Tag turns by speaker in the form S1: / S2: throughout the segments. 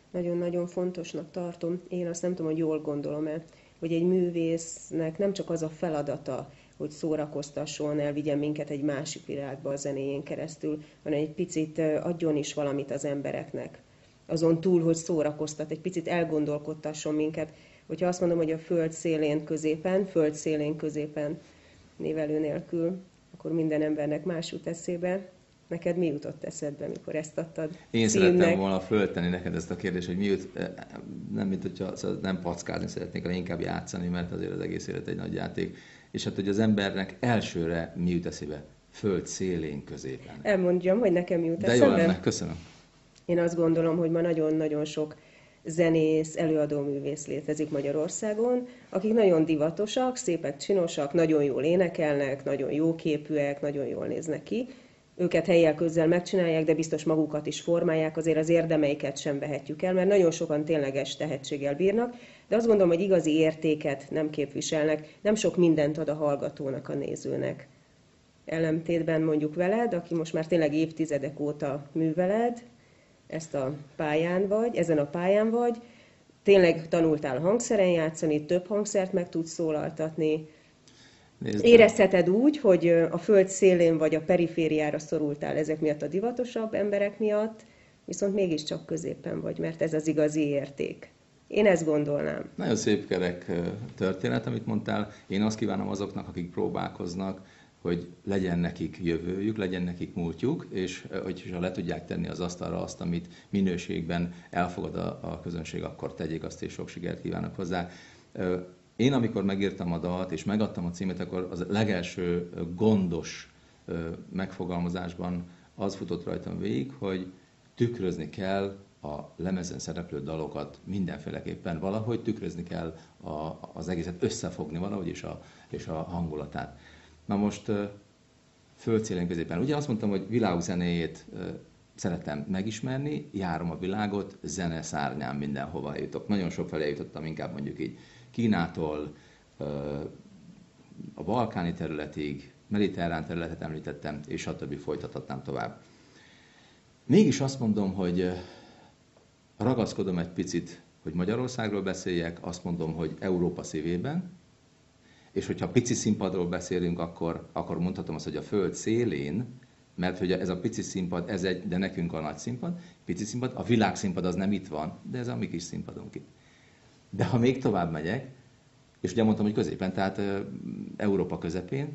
S1: nagyon-nagyon fontosnak tartom. Én azt nem tudom, hogy jól gondolom-e, hogy egy művésznek nem csak az a feladata, hogy szórakoztasson, elvigyen minket egy másik világba a zenéjén keresztül, hanem egy picit adjon is valamit az embereknek. Azon túl, hogy szórakoztat, egy picit elgondolkodtasson minket. Hogyha azt mondom, hogy a föld szélén középen névelő nélkül, akkor minden embernek más jut eszébe. Neked mi jutott eszedbe, mikor ezt adtad
S2: Én
S1: címnek?
S2: szerettem volna föltenni neked ezt a kérdést, hogy mi jut, nem, mint hogyha nem packázni szeretnék, hanem inkább játszani, mert azért az egész élet egy nagy játék. És hát, hogy az embernek elsőre mi jut eszébe? Föld szélén középen.
S1: Elmondjam, hogy nekem jut
S2: De
S1: eszembe.
S2: jó lenne, köszönöm.
S1: Én azt gondolom, hogy ma nagyon-nagyon sok zenész, előadóművész létezik Magyarországon, akik nagyon divatosak, szépek, csinosak, nagyon jól énekelnek, nagyon jóképűek, nagyon jól néznek ki. Őket helyjel közzel megcsinálják, de biztos magukat is formálják, azért az érdemeiket sem vehetjük el, mert nagyon sokan tényleges tehetséggel bírnak, de azt gondolom, hogy igazi értéket nem képviselnek, nem sok mindent ad a hallgatónak, a nézőnek. Ellentétben mondjuk veled, aki most már tényleg évtizedek óta műveled, ezen a pályán vagy, tényleg tanultál hangszeren játszani, több hangszert meg tudsz szólaltatni.
S2: Nézd,
S1: Érezheted úgy, hogy a föld szélén vagy a perifériára szorultál ezek miatt, a divatosabb emberek miatt, viszont mégiscsak középen vagy, mert ez az igazi érték. Én ezt gondolnám.
S2: nagyon szép kerek történet, amit mondtál. Én azt kívánom azoknak, akik próbálkoznak, hogy legyen nekik jövőjük, legyen nekik múltjuk, és hogyha le tudják tenni az asztalra azt, amit minőségben elfogad a közönség, akkor tegyék azt, és sok sikert kívánok hozzá. Én, amikor megírtam a dalt, és megadtam a címet, akkor az legelső gondos megfogalmazásban az futott rajtam végig, hogy tükrözni kell a lemezen szereplő dalokat mindenféleképpen, valahogy tükrözni kell az egészet, összefogni valahogy, és a hangulatát. Na most földszélén középen. Ugye azt mondtam, hogy világzenéjét szeretem megismerni, járom a világot, zene szárnyán mindenhova jutok. Nagyon sok felé jutottam, inkább mondjuk így Kínától a balkáni területig, mediterrán területet említettem, és stb. Folytathatnám tovább. Mégis azt mondom, hogy ragaszkodom egy picit, hogy Magyarországról beszéljek, azt mondom, hogy Európa szívében, és hogyha pici színpadról beszélünk, akkor mondhatom azt, hogy a föld szélén, mert hogy ez a pici színpad, de nekünk a nagy színpad, pici színpad, a világszínpad az nem itt van, de ez a mi kis színpadunk itt. De ha még tovább megyek, és ugye mondtam, hogy középen, tehát Európa közepén,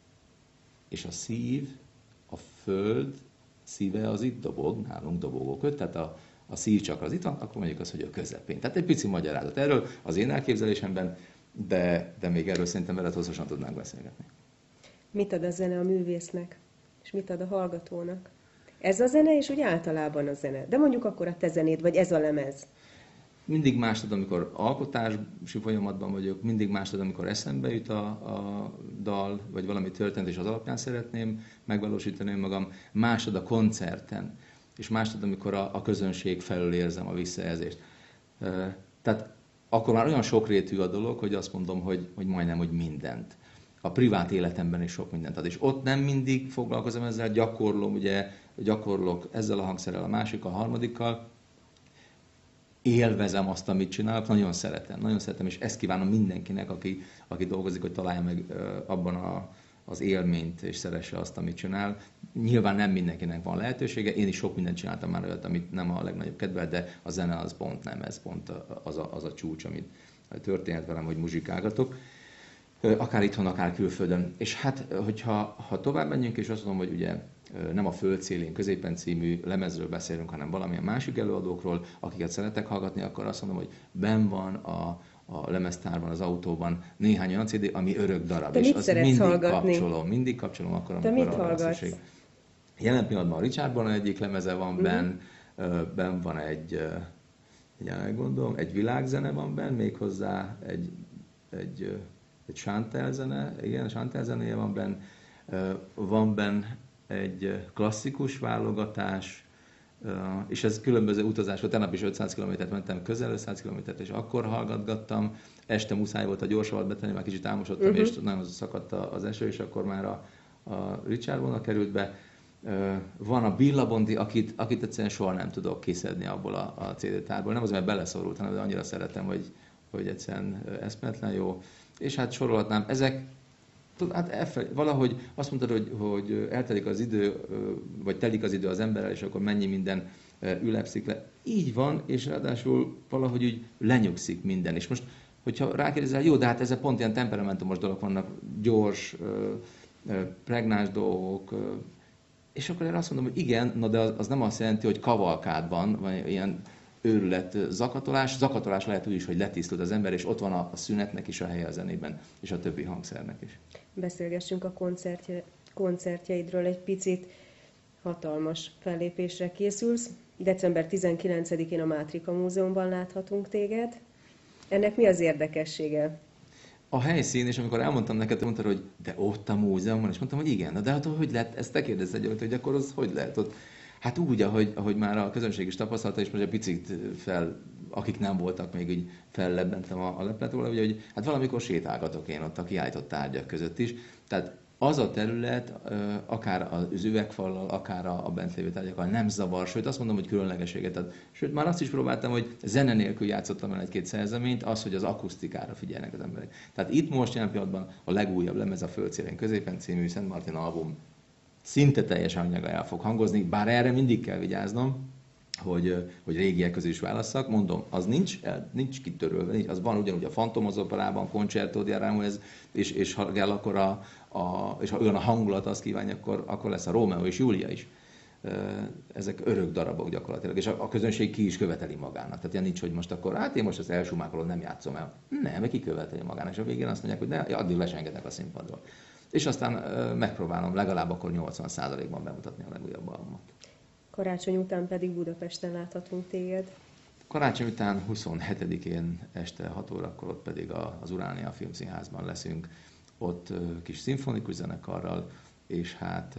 S2: és a szív, a föld szíve az itt dobog, nálunk dobogóköt, tehát a szívcsakra az itt van, akkor mondjuk azt, hogy a közepén. Tehát egy pici magyarázat erről az én elképzelésemben, de még erről szerintem veled hosszasan tudnánk beszélgetni.
S1: Mit ad a zene a művésznek, és mit ad a hallgatónak? Ez a zene, és úgy általában a zene. De mondjuk akkor a te zenéd, vagy ez a lemez.
S2: Mindig más tudom, amikor alkotási folyamatban vagyok, mindig más tudom, amikor eszembe jut a dal, vagy valami történt, és az alapján szeretném megvalósítani magam. Másod a koncerten, és másod, amikor a közönség felől érzem a visszajelzést. Tehát akkor már olyan sokrétű a dolog, hogy azt mondom, hogy majdnem, hogy mindent. A privát életemben is sok mindent ad. És ott nem mindig foglalkozom ezzel, gyakorlok ezzel a hangszerrel, a másikkal, a harmadikkal. Élvezem azt, amit csinálok, nagyon szeretem, és ezt kívánom mindenkinek, aki dolgozik, hogy találja meg abban az élményt, és szeresse azt, amit csinál. Nyilván nem mindenkinek van lehetősége, én is sok mindent csináltam már olyat, amit nem a legnagyobb kedvel, de a zene az pont nem, ez pont az a csúcs, amit történhet velem, hogy muzsikálgatok. Akár itthon, akár külföldön. És hát, hogyha tovább menjünk, és azt mondom, hogy ugye nem a Föld szélén középen című lemezről beszélünk, hanem valamilyen másik előadókról, akiket szeretek hallgatni, akkor azt mondom, hogy benn van a lemeztárban, az autóban néhány olyan CD, ami örök darab.
S1: De
S2: és
S1: mit
S2: azt
S1: szeretsz hallgatni?
S2: mindig kapcsolom akkor,
S1: De
S2: amikor
S1: mit
S2: arra van
S1: hallgatsz?
S2: szükség. Jelen pillanatban a Richard Bona egyik lemeze van benn van egy világzene van benn, méghozzá egy sántelzene, igen, sántelzenéje van benn, van benn egy klasszikus válogatás, és ez különböző utazás volt. Tegnap is 500 km-t mentem, közel 500 km-t, és akkor hallgatgattam. Este muszáj volt a gyorsavat betenni, már kicsit álmosodtam, és nagyon szakadt az eső, és akkor már a Richard Bona került be. Van a Billa Bondi, akit egyszerűen soha nem tudok kiszedni abból a CD-tárból. Nem az, mert beleszorult, hanem de annyira szeretem, hogy egyszerűen eszméletlen jó. És hát sorolhatnám, ezek valahogy azt mondtad, hogy eltelik az idő, vagy telik az idő az emberrel, és akkor mennyi minden ülepszik le. Így van, és ráadásul valahogy úgy lenyugszik minden. És most, hogyha rákérdezel, jó, de hát ezek pont ilyen temperamentumos dolgok vannak, gyors, pregnáns dolgok, és akkor én azt mondom, hogy igen, na de az nem azt jelenti, hogy kavalkádban, vagy ilyen őrület zakatolás. Zakatolás lehet úgy is, hogy letisztult az ember, és ott van a szünetnek is a helye a zenében, és a többi hangszernek is.
S1: Beszélgessünk a koncertjeidről egy picit. Hatalmas fellépésre készülsz. December 19-én a Mátrika Múzeumban láthatunk téged. Ennek mi az érdekessége?
S2: A helyszín, és amikor elmondtam neked, mondtad, hogy de ott a múzeumban, és mondtam, hogy igen, de hát hogy lehet, ezt te kérdezted, hogy akkor az hogy lehet ott? Hát úgy, ahogy már a közönség is tapasztalta, és most egy picit akik nem voltak, még így fellebbentem a leplet róla, hogy hát valamikor sétálgatok én ott a kiállított tárgyak között is. Tehát az a terület, akár az üvegfallal, akár a bent lévő tárgyakkal nem zavar, sőt azt mondom, hogy különlegességet ad. Sőt, már azt is próbáltam, hogy zene nélkül játszottam el egy-két szerzeményt, az, hogy az akusztikára figyelnek az emberek. Tehát itt most jelen pillanatban a legújabb lemez, a Földszélen középen című Szent Martin album szinte teljes anyaga el fog hangozni, bár erre mindig kell vigyáznom, hogy régiek közül is válasszak. Mondom, az nincs kitörölve, az van ugyanúgy a Phantom az Operában, Concerto di Aranjuez, és ha kell, akkor és ha olyan a hangulat azt kívánja, akkor lesz a Rómeó és Júlia is. Ezek örök darabok gyakorlatilag, és a közönség ki is követeli magának. Tehát ilyen nincs, hogy most akkor, hát én most az elsumákolom, nem játszom el. Nem, ki követeli magának, és a végén azt mondják, hogy addig lesengetek a színpadról. És aztán megpróbálom legalább akkor 80%-ban bemutatni a legújabb albumot.
S1: Karácsony után pedig Budapesten láthatunk téged.
S2: Karácsony után 27-én este 6 órakor ott pedig az Uránia Filmszínházban leszünk, ott kis szimfonikus zenekarral, és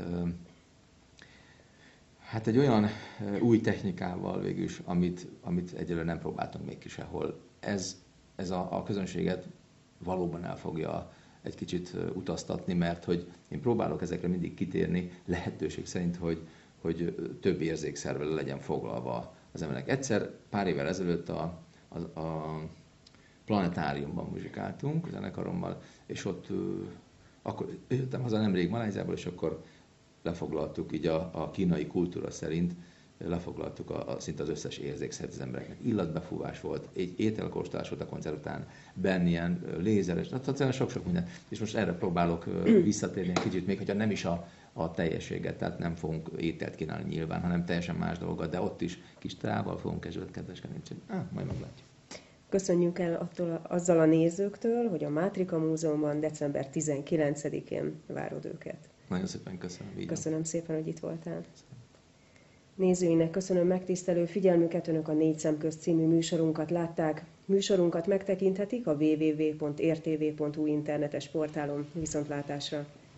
S2: hát egy olyan új technikával végülis, amit egyelőre nem próbáltunk még ki sehol. Ez a közönséget valóban el fogja egy kicsit utaztatni, mert hogy én próbálok ezekre mindig kitérni, lehetőség szerint, hogy több érzékszervel legyen foglalva az emberek. Egyszer, pár évvel ezelőtt a Planetáriumban muzsikáltunk a zenekarommal, és ott akkor jöttem haza nemrég Malajziából, és akkor lefoglaltuk így a kínai kultúra szerint, lefoglaltuk szinte az összes érzékszert az embereknek. Illatbefúvás volt, egy ételkóstolás volt a koncert után, benn ilyen lézeres, tehát sok-sok minden. És most erre próbálok visszatérni egy kicsit, még hogyha nem is a teljességet, tehát nem fogunk ételt kínálni nyilván, hanem teljesen más dolgot, de ott is kis teával fogunk kedveskedni, úgyhogy majd meglátjuk.
S1: Köszönjük el azzal a nézőktől, hogy a Mátrika Múzeumban december 19-én várod őket.
S2: Nagyon szépen köszönöm.
S1: Köszönöm szépen, hogy itt voltál. Nézőinek köszönöm megtisztelő figyelmüket, Önök a Négy Szem Közt című műsorunkat látták. Műsorunkat megtekinthetik a www.rtv.hu internetes portálon. Viszontlátásra!